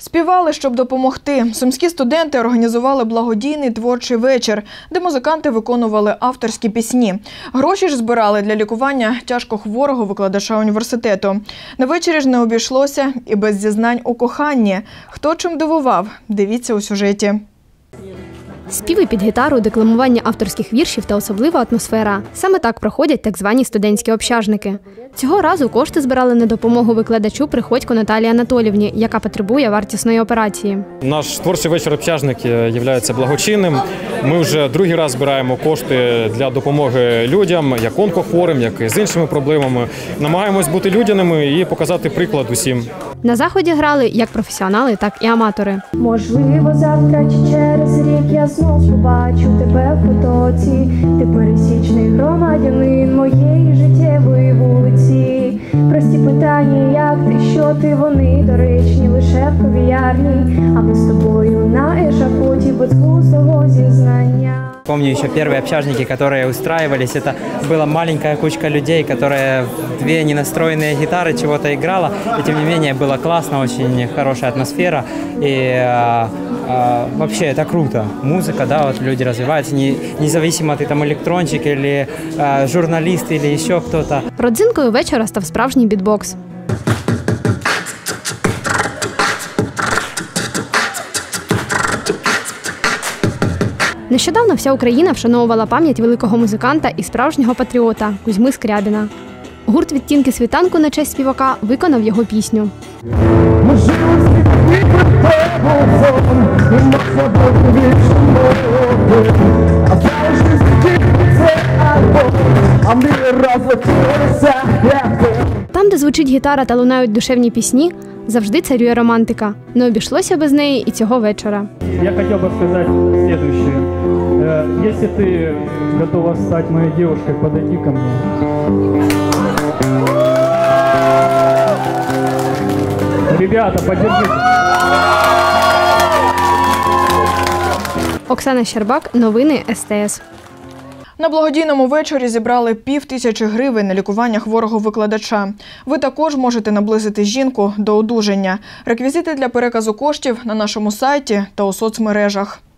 Співали, щоб допомогти. Сумські студенти організували благодійний творчий вечір, де музиканти виконували авторські пісні. Гроші ж збирали для лікування тяжкохворого викладача університету. На вечорі ж не обійшлося і без зізнань у коханні. Хто чим дивував? Дивіться у сюжеті. Співи під гітару, декламування авторських віршів та особлива атмосфера. Саме так проходять так звані студентські общажники. Цього разу кошти збирали на допомогу викладачу Приходько Наталії Анатоліївні, яка потребує вартісної операції. Наш творчий вечір общажники є благочинним. Ми вже другий раз збираємо кошти для допомоги людям, як онкохворим, як і з іншими проблемами. Намагаємось бути людяними і показати приклад усім. На заході грали як професіонали, так і аматори. Можливо, завтра чи через рік я знов побачу тебе в потоці. Ти пересічний громадянин моєї життєвої вулиці. Прості питання, як ти, що ти, вони доречні лише в кав'ярні. А ми з тобою на ешафоті безглуздого зізнання. Помню еще первые общажники, которые устраивались. Это была маленькая кучка людей, которая две ненастроенные гитары чего-то играла. И тем не менее было классно, очень хорошая атмосфера. И вообще это круто. Музыка, да, вот люди развиваются, независимо ты там электрончик или журналист или еще кто-то. Родзинкою вечора став справжній бітбокс. Нещодавно вся Україна вшановувала пам'ять великого музиканта і справжнього патріота Кузьми Скрябіна. Гурт «Відтінки світанку» на честь співака виконав його пісню. Там, де звучить гітара та лунають душевні пісні, завжди царює романтика. Не обійшлося без неї і цього вечора. Я хотел бы сказать следующее. Если ты готова стать моей девушкой, подойди ко мне. Ребята, поддержите. Оксана Щербак, новини СТС. На благодійному вечорі зібрали 5000 гривень на лікування хворого викладача. Ви також можете наблизити жінку до одужання. Реквізити для переказу коштів на нашому сайті та у соцмережах.